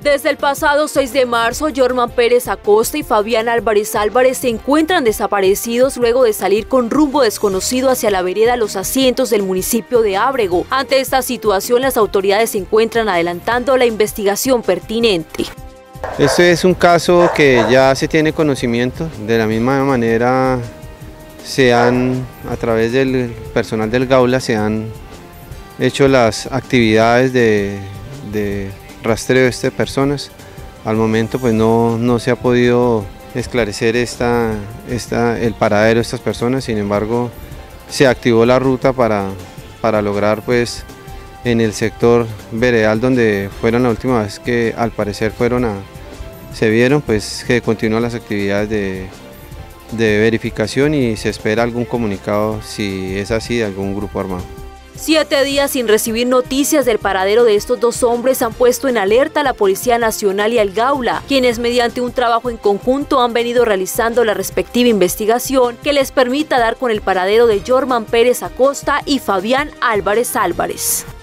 Desde el pasado 6 de marzo, Jorman Pérez Acosta y Fabián Álvarez Álvarez se encuentran desaparecidos luego de salir con rumbo desconocido hacia la vereda Los Asientos del municipio de Ábrego. Ante esta situación, las autoridades se encuentran adelantando la investigación pertinente. Este es un caso que ya se tiene conocimiento. De la misma manera, a través del personal del Gaula, se han hecho las actividades de rastreo de estas personas. Al momento pues no se ha podido esclarecer el paradero de estas personas. Sin embargo, se activó la ruta para lograr pues en el sector veredal donde fueron la última vez que al parecer se vieron, pues que continúan las actividades de verificación y se espera algún comunicado, si es así, de algún grupo armado. 7 días sin recibir noticias del paradero de estos dos hombres han puesto en alerta a la Policía Nacional y al Gaula, quienes mediante un trabajo en conjunto han venido realizando la respectiva investigación que les permita dar con el paradero de Jorman Pérez Acosta y Fabián Álvarez Álvarez.